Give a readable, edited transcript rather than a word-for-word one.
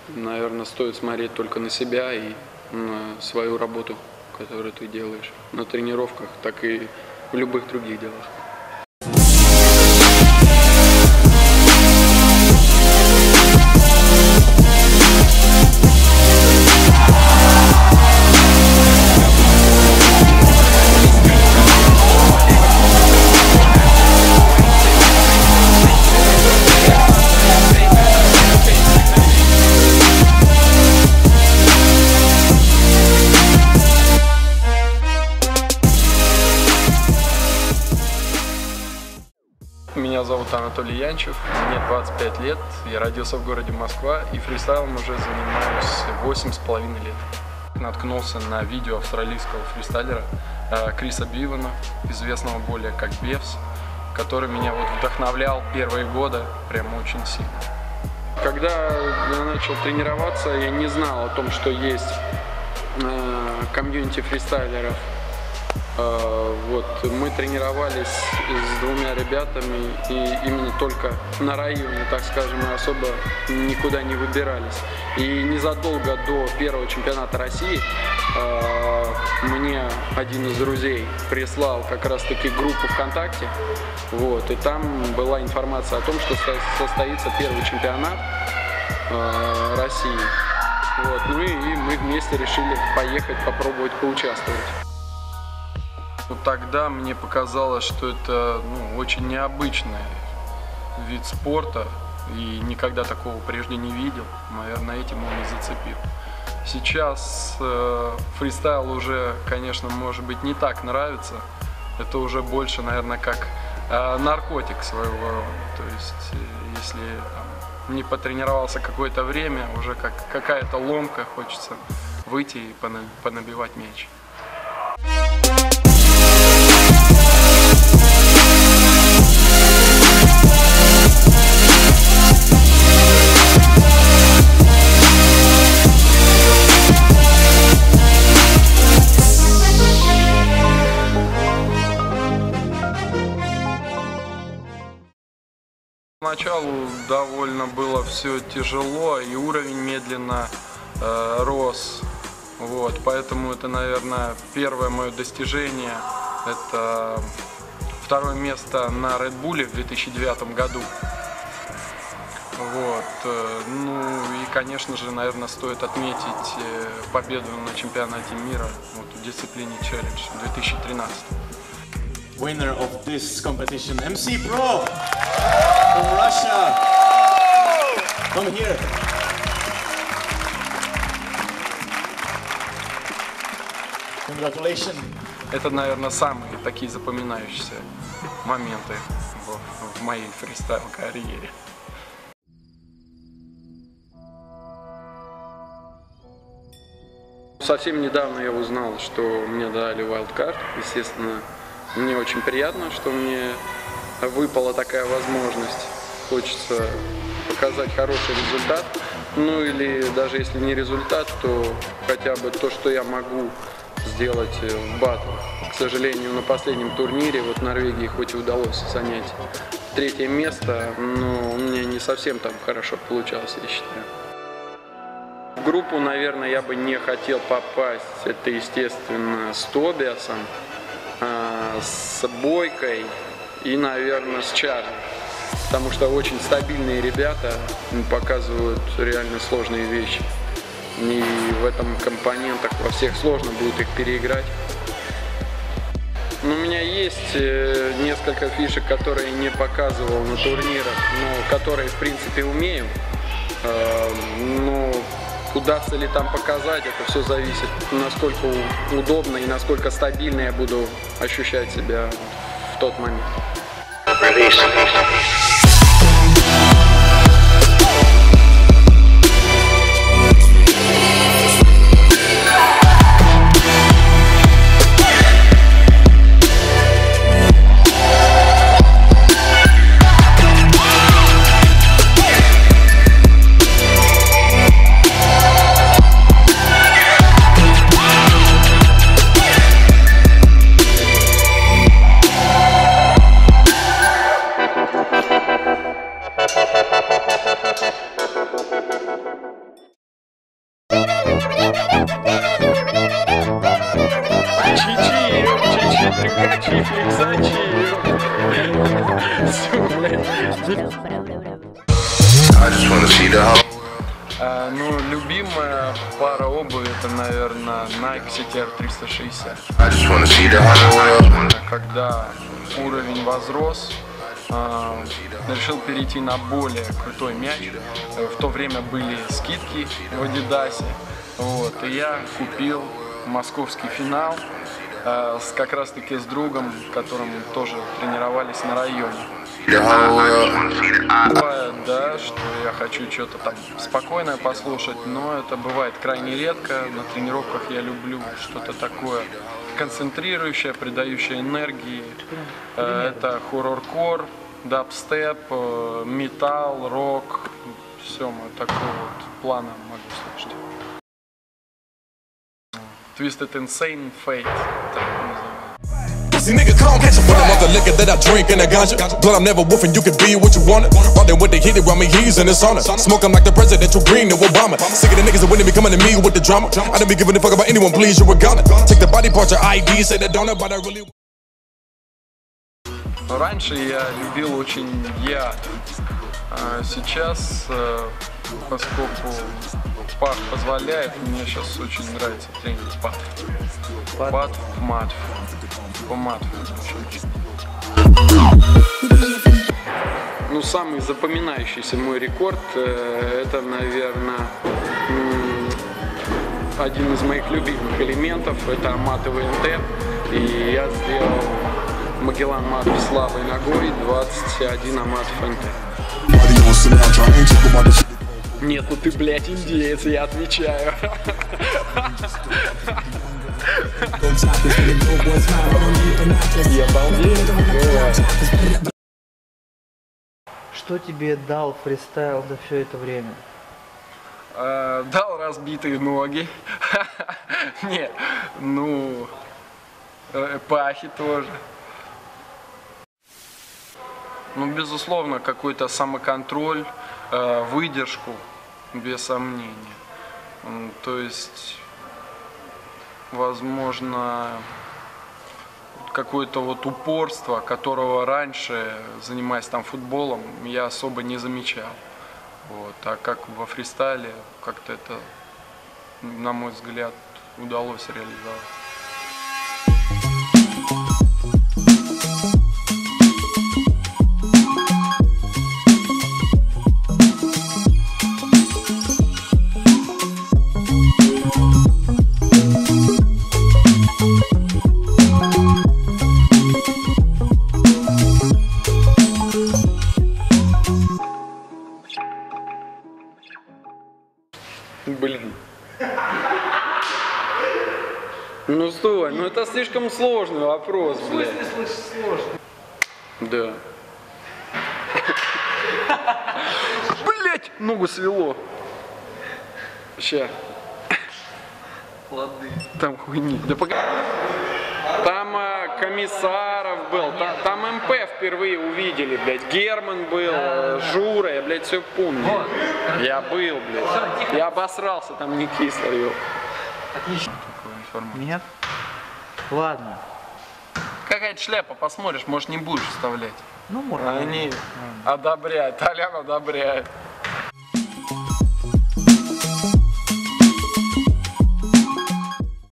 наверное, стоит смотреть только на себя и на свою работу, которую ты делаешь на тренировках, так и в любых других делах. Меня зовут Анатолий Янчев, мне 25 лет, я родился в городе Москва и фристайлом уже занимаюсь 8,5 лет. Наткнулся на видео австралийского фристайлера Криса Бивана, известного более как Бевс, который меня вдохновлял первые годы прямо очень сильно. Когда я начал тренироваться, я не знал о том, что есть комьюнити фристайлеров. Мы тренировались с двумя ребятами и именно только на районе, так скажем, мы особо никуда не выбирались. И незадолго до первого чемпионата России мне один из друзей прислал как раз таки группу ВКонтакте, и там была информация о том, что состоится первый чемпионат России. И мы вместе решили поехать, попробовать поучаствовать. Тогда мне показалось, что это очень необычный вид спорта, и никогда такого прежде не видел. Наверное, этим он и зацепил. Сейчас фристайл уже, конечно, может быть, не так нравится. Это уже больше, наверное, как наркотик своего рода. То есть, если не потренировался какое-то время, уже как какая-то ломка, хочется выйти и понабивать мяч. Поначалу довольно было все тяжело, и уровень медленно рос. Поэтому это, наверное, первое мое достижение. Это второе место на Red Bull в 2009 году. И, конечно же, наверное, стоит отметить победу на чемпионате мира в дисциплине Challenge 2013. Winner of this competition, MC Pro from Russia. Come here. Congratulations. Это, наверное, самые такие запоминающиеся моменты в моей фристайл-карьере. Совсем недавно я узнал, что мне дали wildcard. Естественно, мне очень приятно, что мне выпала такая возможность. Хочется показать хороший результат. Или даже если не результат, то хотя бы то, что я могу сделать в батлах. К сожалению, на последнем турнире в Норвегии хоть и удалось занять 3-е место, но у меня не совсем там хорошо получалось, я считаю. В группу, наверное, я бы не хотел попасть. Это, естественно, с Тобиасом, с Бойкой и, наверное, с Чарли. Потому что очень стабильные ребята показывают реально сложные вещи. И в этом компонентах во всех сложно будет их переиграть. У меня есть несколько фишек, которые не показывал на турнирах, но которые, в принципе, умею. Но удастся ли там показать, это все зависит, насколько удобно и насколько стабильно я буду ощущать себя в тот момент. Ну, любимая пара обуви это, наверное, Nike CTR 360. Когда уровень возрос, решил перейти на более крутой мяч. В то время были скидки в Адидасе. Вот, и я купил московский финал как раз таки с другом, которым тоже тренировались на районе. Бывает, да, что я хочу что-то там спокойное послушать, но это бывает крайне редко. На тренировках я люблю что-то такое концентрирующее, придающее энергии. Это хоррор-кор, дабстеп, металл, рок. Все, мы такого вот плана могу слушать. Twisted Insane Fate, так называется. See nigga come catch a fire. The liquor that I drink and I ganja. Blood I'm never woofing, you can be what you want. Riding with the heat around me, he's in the sauna. Smoking like the presidential green to Obama. Sick of the niggas that wouldn't be coming to me with the drama. I don't be giving a fuck about anyone, please, you're a gunner. Take the body parts, your ID, say that donor, but I really... Раньше я любил очень яд. Сейчас, поскольку пах позволяет, мне сейчас очень нравится тренинг пат. Пат в матф. По матфу. Ну, самый запоминающийся мой рекорд, это, наверное, один из моих любимых элементов, это матовый НТ. И я сделал Магеллан матов слабой ногой, 21 аматов НТ. Нет, ну ты, блядь, индеец, я отвечаю. Я балдею. Что тебе дал фристайл за все это время? Дал разбитые ноги. Не, ну, пахи тоже. Ну, безусловно, какой-то самоконтроль, выдержку, без сомнения. То есть, возможно, какое-то вот упорство, которого раньше, занимаясь там футболом, я особо не замечал. Вот. А как во фристайле, как-то это, на мой взгляд, удалось реализовать. Блин. Ну стой, ну это слишком сложный вопрос, блядь. В смысле сложный? Да. Блять, ногу свело. Ща. Лады. Там хуйни. Да погоди. Там Комиссаров был, там МП впервые увидели, блядь. Герман был, Жура, я, блядь, все помню. Вот. Я был, блядь. Я обосрался, там не кисло, ёп. Отлично. Нет? Ладно. Какая-то шляпа, посмотришь, может не будешь вставлять. Ну, может. Они одобряют, Толян одобряет.